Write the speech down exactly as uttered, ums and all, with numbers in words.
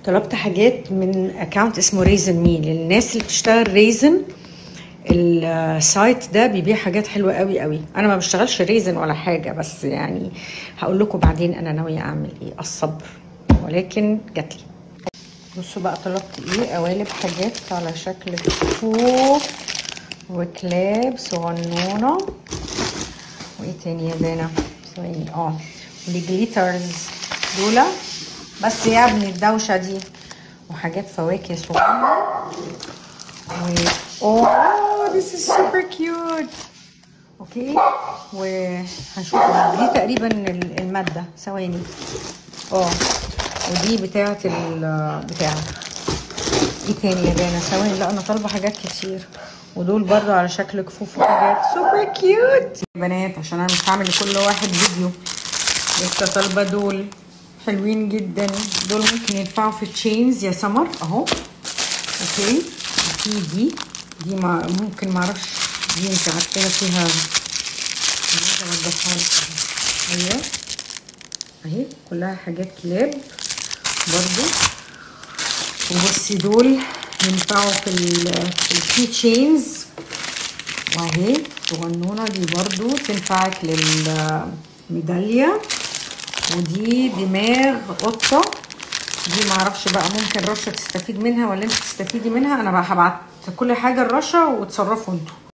طلبت حاجات من اكونت اسمه ريزن مي للناس اللي بتشتغل ريزن. السايت ده بيبيع حاجات حلوه قوي قوي. انا ما بشتغلش ريزن ولا حاجه، بس يعني هقول لكم بعدين انا ناويه اعمل ايه. الصبر، ولكن جات لي. بصوا بقى طلبت ايه. قوالب حاجات على شكل كفوف وكلاب صغنونه. وايه تاني يا دانا؟ ثواني. اه الجليترز دول بس يا ابني الدوشه دي. وحاجات فواكه صغيره. و اوه this is super cute. اوكي، وهنشوف دي تقريبا الماده. ثواني. اه ودي بتاعه البتاع. ايه تاني يا دانا؟ ثواني. لا انا طالبه حاجات كتير، ودول برضو على شكل كفوف وحاجات سوبر كيوت بنات، عشان انا مش هعمل لكل واحد فيديو. لسه طالبه دول حلوين جدا. دول ممكن ينفعوا في تشينز يا سمر اهو. اوكي، في دي دي ما ممكن معرفش، دي انت عارفينها فيها. عايزه اوضحها لك. ايوه اهي كلها حاجات كلاب برضو. وبصي دول ينفعوا في في الكي تشينز. واهي صغنونه دي برضو تنفعك للميداليه. ودي دماغ قطه. دي معرفش بقى ممكن رشه تستفيد منها ولا انت تستفيدي منها. انا بقى هبعت كل حاجه الرشه وتصرفوا انتوا.